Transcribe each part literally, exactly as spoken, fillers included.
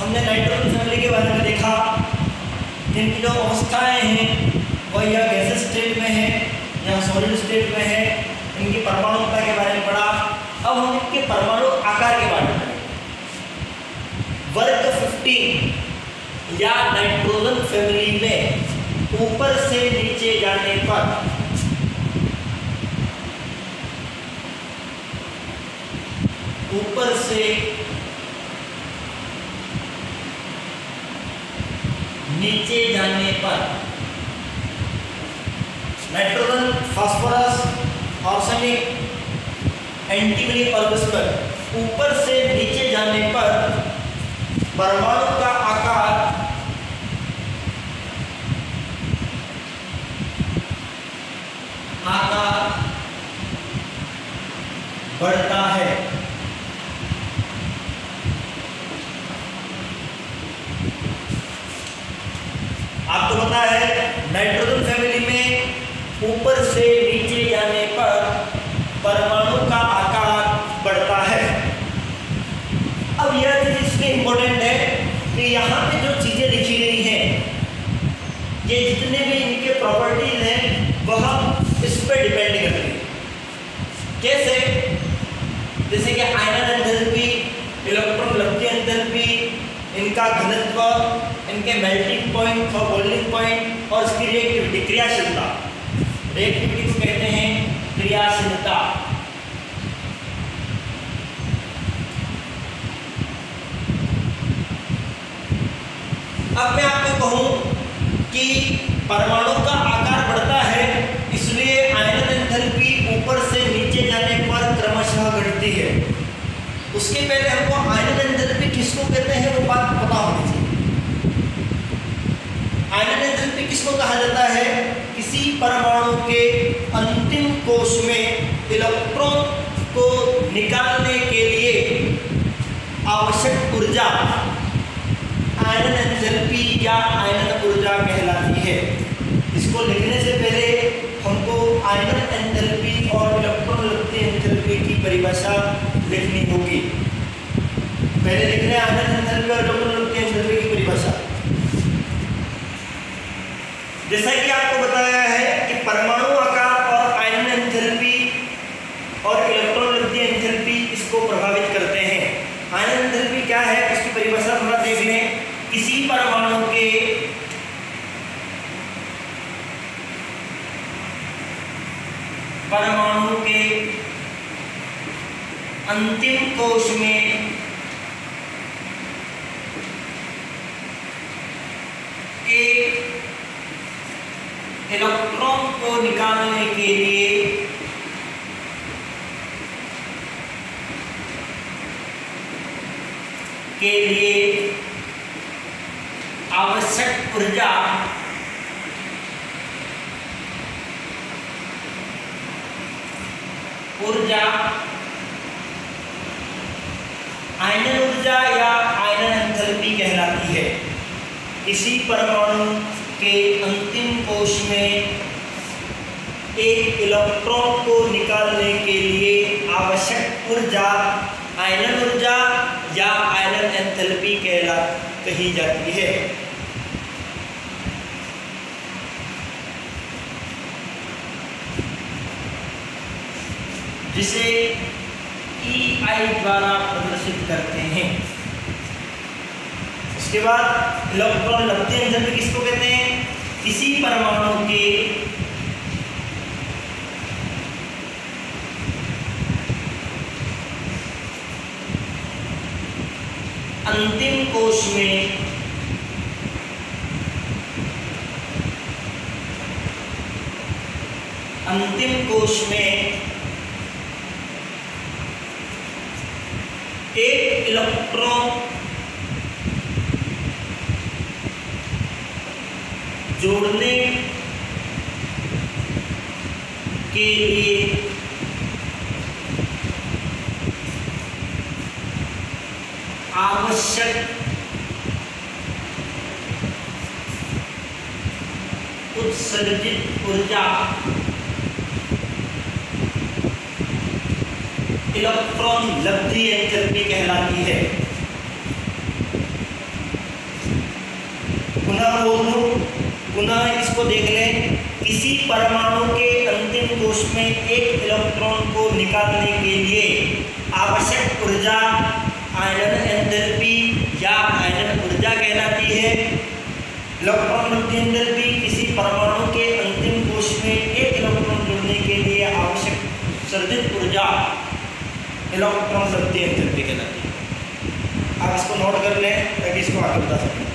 हमने nitrogen family के बारे में देखा, जिनकी जो अवस्थाएं हैं वह या गैसेस स्टेट में है या सॉलिड स्टेट में है, इनकी परमाणुता के बारे में पढ़ा। अब हम इनके परमाणु आकार के बारे में पढ़ेंगे। वर्ग पंद्रह या नाइट्रोजन फैमिली में ऊपर से नीचे जाने पर ऊपर से नीचे जाने पर नाइट्रोजन, फास्फोरस, आर्सेनिक, एंटीमनी ऑर्गेस्पर ऊपर से नीचे जाने पर परमाणु का आकार आकार बढ़ता है। आपको पता है नाइट्रोजन फैमिली में ऊपर से नीचे जाने पर परमाणु का आकार बढ़ता है। अब यह चीज इसलिए इंपॉर्टेंट है कि यहाँ पे जो चीजें लिखी गई हैं, ये जितने भी इनके प्रॉपर्टीज हैं वह इस पर डिपेंड करती है। कैसे? जैसे कि आयनन एंथैल्पी, इलेक्ट्रॉन लब्धि एंथैल्पी, इनका घनत्व, इनके मेल्टिंग पॉइंट और बॉइलिंग पॉइंट और इसकी रिएक्टिविटी, क्रियाशीलता। रिएक्टिविटी को कहते हैं क्रियाशीलता। अब मैं आपको कहूं कि परमाणु का आकार बढ़ता है, इसलिए आयनन एंथैल्पी ऊपर से नीचे जाने पर क्रमशः घटती है। उसके पहले हमको आयनन एंथैल्पी किसको कहते हैं वो बात पता होनी चाहिए। आयनन एंथैल्पी किसको कहा जाता है? किसी परमाणु के अंतिम कोश में इलेक्ट्रॉन को निकालने के लिए आवश्यक ऊर्जा आयनन एंथैल्पी या आयनन ऊर्जा कहलाती है। इसको लिखने से पहले हमको आयनन एंथैल्पी और इलेक्ट्रॉन लब्धि एंथैल्पी की परिभाषा लिखनी होगी। पहले लिख रहे हैं आयनन एंथैल्पी और इलेक्ट्रॉन लब्धि एंथैल्पी की परिभाषा। जैसा कि आपको बताया है कि परमाणु आकार और आयनन एंथैल्पी और इलेक्ट्रॉन लब्धि एंथैल्पी इसको प्रभावित करते हैं। आयनन एंथैल्पी क्या है इसकी परिभाषा थोड़ा देख लें। किसी परमाणु के परमाणु के अंतिम कोश में एक इलेक्ट्रॉन को निकालने के लिए के लिए आवश्यक ऊर्जा ऊर्जा आयनन ऊर्जा या आयनन एंथैल्पी कहलाती है। इसी परमाणु के अंतिम कोश में एक इलेक्ट्रॉन को निकालने के लिए आवश्यक ऊर्जा आयनन ऊर्जा या आयनन एंथैल्पी कहला कही जाती है। जिसे ई आई द्वारा प्रदर्शित करते हैं। उसके बाद इलेक्ट्रॉन लब्धि एंथैल्पी किसको कहते हैं? किसी परमाणु के अंतिम कोश में अंतिम कोश में एक इलेक्ट्रॉन जोड़ने के लिए आवश्यक उत्सर्जित ऊर्जा इलेक्ट्रॉन लब्धि एंथैल्पी कहलाती है। बोल दूं, पुनः इसको देख लें। किसी परमाणु के अंतिम कोश में एक इलेक्ट्रॉन को निकालने के लिए आवश्यक ऊर्जा आयनन एंथैल्पी या आयनन ऊर्जा कहलाती है। इलेक्ट्रॉन मुक्ति एंथैल्पी किसी परमाणु के अंतिम कोश में एक इलेक्ट्रॉन जोड़ने के लिए आवश्यक उत्सर्जित ऊर्जा इलेक्ट्रॉन मुक्ति एंथैल्पी कहलाती है। आप इसको नोट कर लें ताकि इसको आगे बता सकें।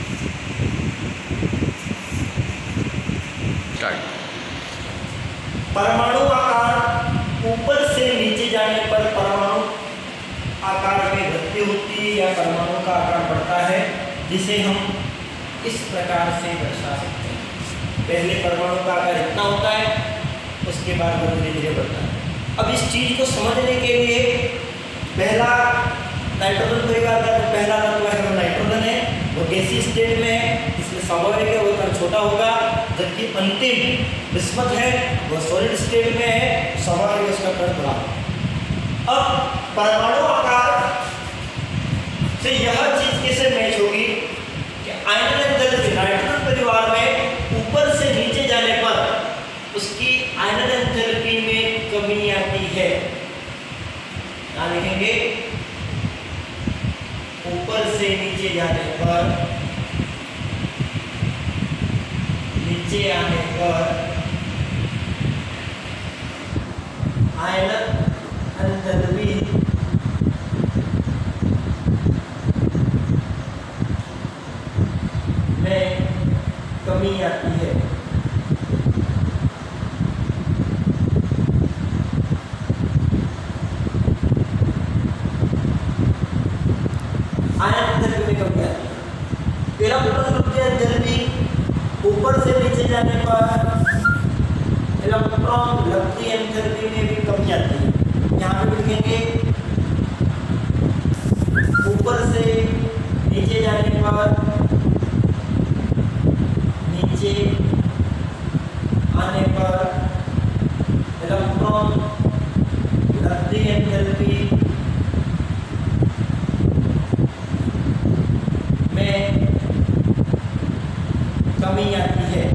परमाणु आकार ऊपर से नीचे जाने पर परमाणु आकार में वृद्धि होती है या परमाणु का आकार बढ़ता है, जिसे हम इस प्रकार से दर्शा सकते हैं। पहले परमाणु का आकार इतना होता है, उसके बाद वो धीरे धीरे बढ़ता है। अब इस चीज को समझने के लिए पहला नाइट्रोजन परिवार का जो पहला तत्व है वो नाइट्रोजन है, वो गैसीय स्टेट में है, इसलिए स्वाभाविक है वो कण छोटा होगा। जबकि अंतिम विस्मत है वो सॉलिड स्टेट में है, स्वाभाविक उसका कण बड़ा। अब परमाणु आकार से यह चीज कैसे मैच होगी कि आयनन एंथैल्पी नाइट्रोजन परिवार में ऊपर से नीचे जाने पर उसकी आयनन एंथैल्पी में कमी आती है। क्या लिखेंगे? ऊपर से नीचे जाने पर, नीचे आने पर आयनन एंथैल्पी में कमी आती है। आयनन एंथैल्पी में कमी आती है। इलेक्ट्रॉन मुक्ति एंथैल्पी ऊपर से नीचे जाने पर इलेक्ट्रॉन मुक्ति एंथैल्पी में भी कमी आती है। यहाँ पे लिखेंगे ऊपर से नीचे जाने पर, नीचे आने पर इलेक्ट्रॉन मुक्ति एंथैल्पी में कमी आती है।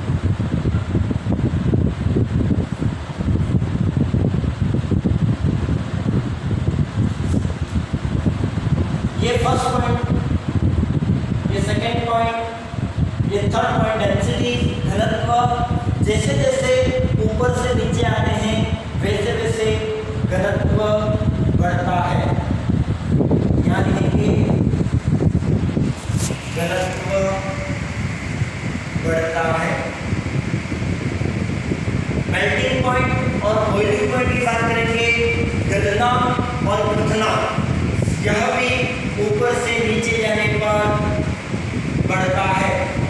ये फर्स्ट पॉइंट, ये सेकेंड पॉइंट, ये थर्ड पॉइंट डेंसिटी घनत्व। जैसे जैसे ऊपर से नीचे आते हैं वैसे वैसे घनत्व बढ़ता है। यहाँ लिखेंगे घनत्व बढ़ता है। मेल्टिंग पॉइंट और बॉइलिंग पॉइंट की बात करेंगे, गलना और पथना, यह भी ऊपर से नीचे जाने पर बढ़ता है।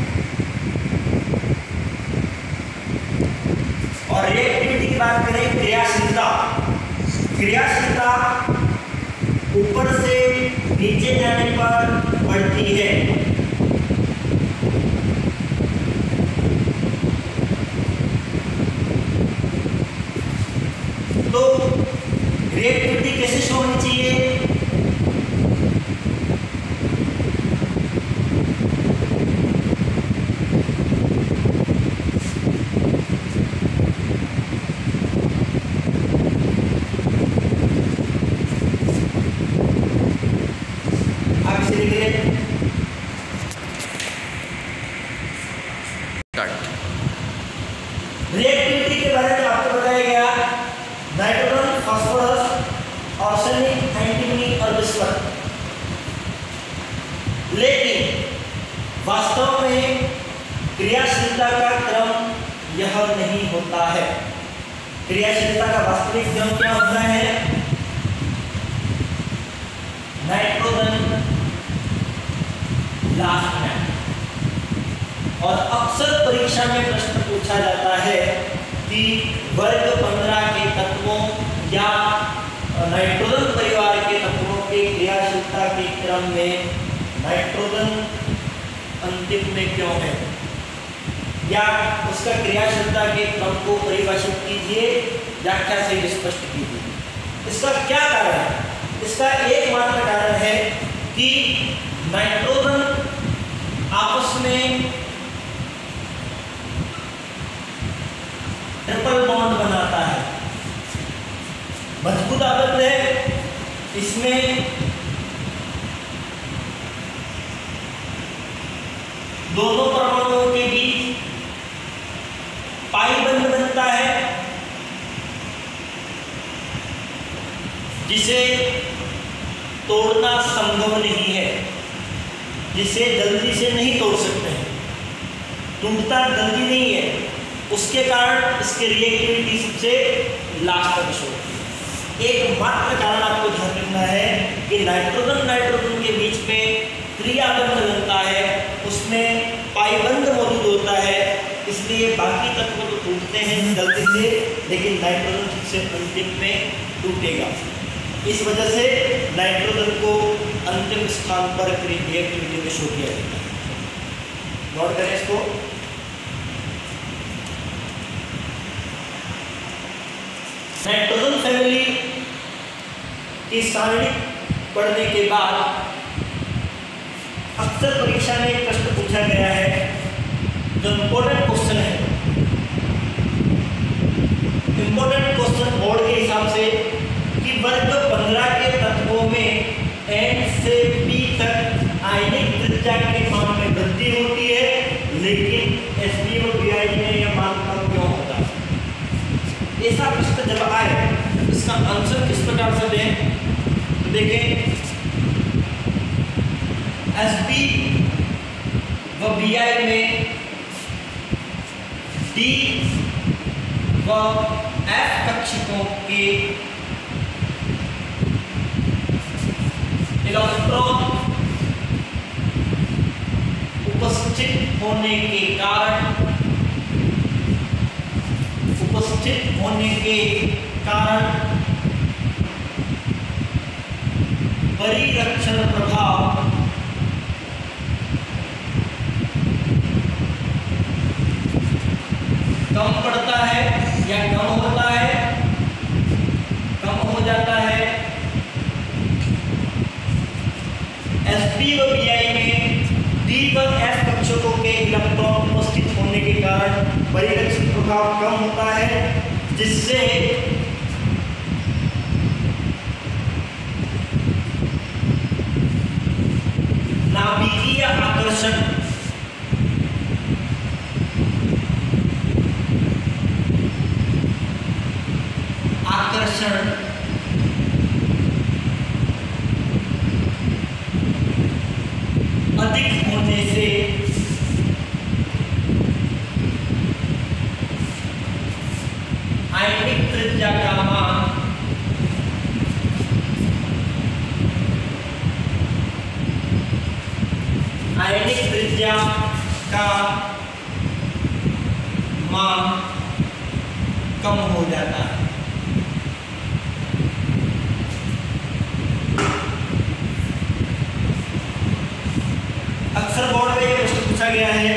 और रिएक्टिविटी की बात करें, क्रियाशीलता, क्रियाशीलता ऊपर से नीचे जाने पर बढ़ती है। तो रिएक्टिविटी कैसे शो होनी चाहिए? रिएक्टिविटी के बारे में आपको बताया गया नाइट्रोजन, फास्फोरस, आर्सेनिक, एंटीमनी और बिस्मथ। लेकिन वास्तव में क्रियाशीलता का क्रम यह नहीं होता है। क्रियाशीलता का वास्तविक क्रम क्या होता है? नाइट्रोजन लास्ट में। और अक्सर परीक्षा में प्रश्न पूछा जाता है कि वर्ग पंद्रह के तत्वों या नाइट्रोजन परिवार के तत्वों के क्रियाशीलता के क्रम में नाइट्रोजन अंतिम में क्यों है, या उसका क्रियाशीलता के क्रम को परिभाषित कीजिए, व्याख्या से स्पष्ट कीजिए। इसका क्या कारण है? इसका एकमात्र कारण है कि नाइट्रोजन आपस में इसमें दोनों परमाणुओं के बीच पाई बंध बनता है, जिसे तोड़ना संभव नहीं है, जिसे जल्दी से नहीं तोड़ सकते हैं, टूटता जल्दी नहीं है, उसके कारण इसके रिएक्टिविटी सबसे लास्ट तक शो होती है। एकमात्र कारण आपको ध्यान रखना है कि नाइट्रोजन नाइट्रोजन के बीच में क्रियाबंध बनता है, उसमें पाईबंध मौजूद होता है, इसलिए बाकी तत्व तो टूटते हैं जल्दी से, लेकिन नाइट्रोजन सबसे अंतिम में टूटेगा। इस वजह से नाइट्रोजन को अंतिम स्थान पर रिएक्टिविटी में शो किया जाता है। नोट करें इसको। नाइट्रोजन फैमिली की सारणी पढ़ने के बाद अक्सर परीक्षा में एक प्रश्न पूछा गया है, जो इम्पोर्टेंट क्वेश्चन है। इम्पोर्टेंट क्वेश्चन बोर्ड के हिसाब से कि वर्ग पंद्रह के तत्वों में एन से पी तक आयनिक त्रिज्या के मान में वृद्धि होती है, लेकिन एस पी और बी आई में यह मान कम क्यों होता है? ऐसा प्रश्न जब आए इसका आंसर किस प्रकार से दें? तो देखें, एस पी व बी आई में डी व एफ कक्षकों के इलेक्ट्रॉन उपस्थित होने के कारण उपस्थित होने के कारण परिरक्षण प्रभाव कम पड़ता है या कम होता है, कम हो जाता है। एसपी व बीआई में डी व एफ कक्षकों के इलेक्ट्रॉन उपस्थित होने के कारण परिरक्षण प्रभाव कम होता है, जिससे नाभिकीय आकर्षण आकर्षण अधिक होने से आयनिक त्रिज्या का मान आयनिक त्रिज्या का मान कम हो जाता है। अक्सर बोर्ड में ये प्रश्न पूछा गया है